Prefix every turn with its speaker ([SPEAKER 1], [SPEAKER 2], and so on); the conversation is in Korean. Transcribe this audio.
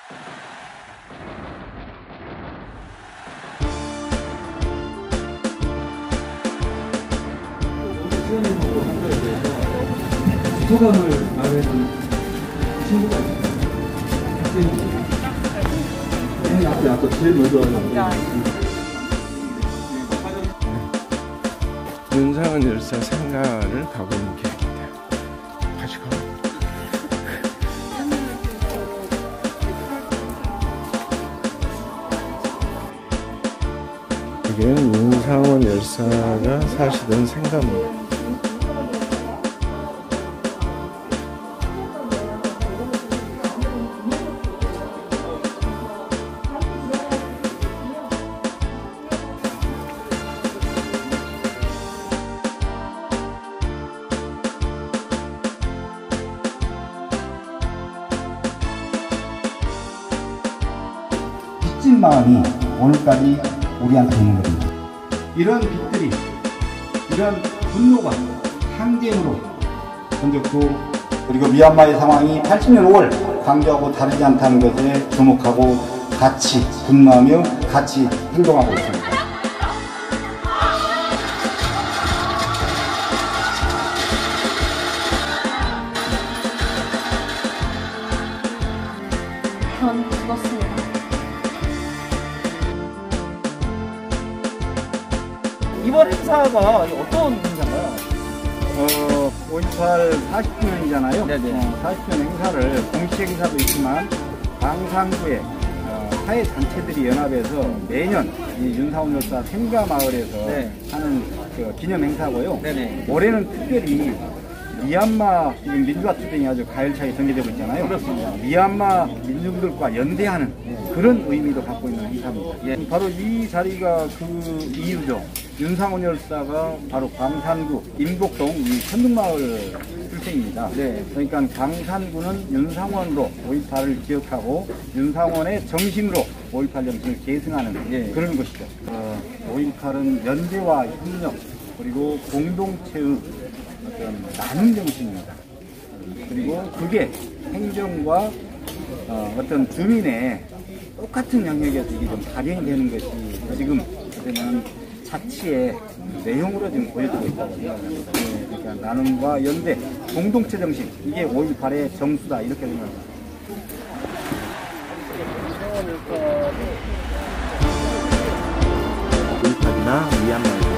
[SPEAKER 1] 수현님하고 한 거에 대해서 소감을 말해준 친구가 있어요. 학생이 아까 제일 먼저 하는
[SPEAKER 2] 윤상원 열사 생가를 가고 있는 길입니다. 같이 가요. 여기는 윤상원 열사가 사시던 생가입니다.
[SPEAKER 3] 빚진 마음이 오늘까지 우리한테 있는 겁니다. 이런 빚들이, 이런 분노가 항쟁으로 번졌고, 그리고 미얀마의 상황이 80년 5월 광주하고 다르지 않다는 것에 주목하고 같이 분노하며 같이 행동하고 있습니다.
[SPEAKER 4] 전 죽었습니다.
[SPEAKER 5] 이번 행사가 어떤 행사인가요?
[SPEAKER 3] 5.18 40주년이잖아요.
[SPEAKER 5] 네네.
[SPEAKER 3] 40주년 행사를 공식 행사도 있지만 광산구의 사회단체들이 연합해서 매년 이 윤상원 열사 생가마을에서
[SPEAKER 5] 네.
[SPEAKER 3] 하는 그 기념 행사고요.
[SPEAKER 5] 네네.
[SPEAKER 3] 올해는 특별히 미얀마 지금 민주화 투쟁이 아주 가열차게 전개되고 있잖아요.
[SPEAKER 5] 그렇습니다.
[SPEAKER 3] 미얀마 민중들과 연대하는 그런 의미도 갖고 있는 행사입니다.
[SPEAKER 5] 예.
[SPEAKER 3] 바로 이 자리가 그 이유죠. 윤상원 열사가 바로 광산구 임복동 이 천둥마을 출생입니다.
[SPEAKER 5] 네.
[SPEAKER 3] 그러니까 광산구는 윤상원으로 5.18을 기억하고 윤상원의 정신으로 5.18 정신을 계승하는
[SPEAKER 5] 예.
[SPEAKER 3] 그런 것이죠. 5.18은 연대와 협력 그리고 공동체의 어떤 나눔 정신입니다. 그리고 그게 행정과 어떤 주민의 똑같은 영역에서 이게 좀 발현이 되는 것이 지금 그러면 자치의 내용으로 지금 보여지고 있거든요. 그러니까 나눔과 연대, 공동체 정신 이게 5.18의 정수다 이렇게 생각합니다.
[SPEAKER 2] 우리파나 미얀마에서